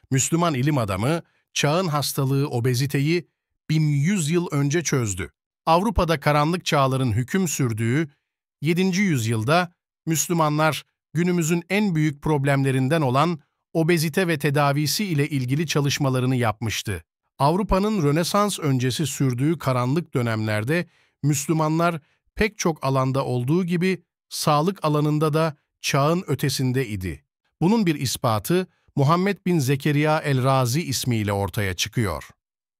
Müslüman ilim adamı, çağın hastalığı obeziteyi 1100 yıl önce çözdü. Avrupa'da karanlık çağların hüküm sürdüğü 7. yüzyılda Müslümanlar günümüzün en büyük problemlerinden olan obezite ve tedavisi ile ilgili çalışmalarını yapmıştı. Avrupa'nın Rönesans öncesi sürdüğü karanlık dönemlerde Müslümanlar pek çok alanda olduğu gibi sağlık alanında da çağın ötesinde idi. Bunun bir ispatı Muhammed bin Zekeriya el-Razi ismiyle ortaya çıkıyor.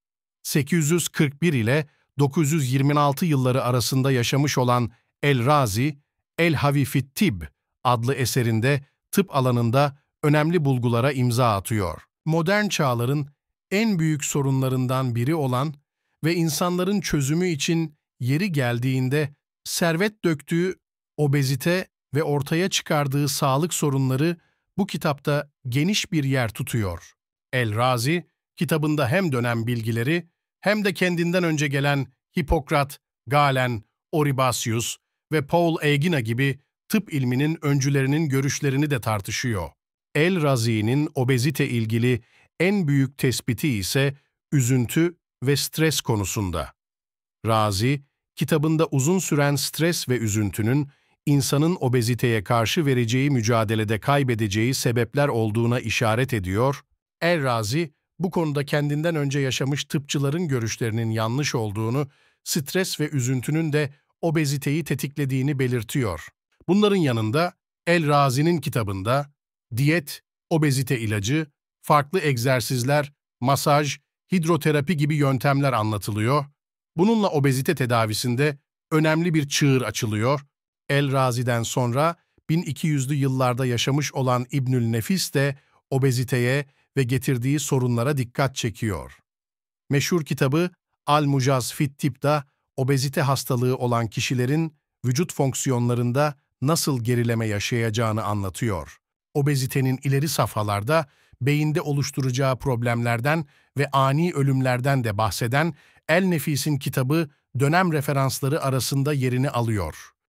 841 ile 926 yılları arasında yaşamış olan el-Razi, El-Havifit Tibb adlı eserinde tıp alanında önemli bulgulara imza atıyor. Modern çağların en büyük sorunlarından biri olan ve insanların çözümü için yeri geldiğinde servet döktüğü obezite ve ortaya çıkardığı sağlık sorunları bu kitapta geniş bir yer tutuyor. El-Razi, kitabında hem dönem bilgileri hem de kendinden önce gelen Hipokrat, Galen, Oribasius ve Paul Egina gibi tıp ilminin öncülerinin görüşlerini de tartışıyor. El-Razi'nin obezite ilgili en büyük tespiti ise üzüntü ve stres konusunda. Razi, kitabında uzun süren stres ve üzüntünün insanın obeziteye karşı vereceği mücadelede kaybedeceği sebepler olduğuna işaret ediyor. El-Razi, bu konuda kendinden önce yaşamış tıpçıların görüşlerinin yanlış olduğunu, stres ve üzüntünün de obeziteyi tetiklediğini belirtiyor. Bunların yanında El-Razi'nin kitabında diyet, obezite ilacı, farklı egzersizler, masaj, hidroterapi gibi yöntemler anlatılıyor. Bununla obezite tedavisinde önemli bir çığır açılıyor. El-Razi'den sonra 1200'lü yıllarda yaşamış olan İbnül Nefis de obeziteye ve getirdiği sorunlara dikkat çekiyor. Meşhur kitabı Al-Mujaz fit Tıbb'da obezite hastalığı olan kişilerin vücut fonksiyonlarında nasıl gerileme yaşayacağını anlatıyor. Obezitenin ileri safhalarda beyinde oluşturacağı problemlerden ve ani ölümlerden de bahseden El-Nefis'in kitabı dönem referansları arasında yerini alıyor.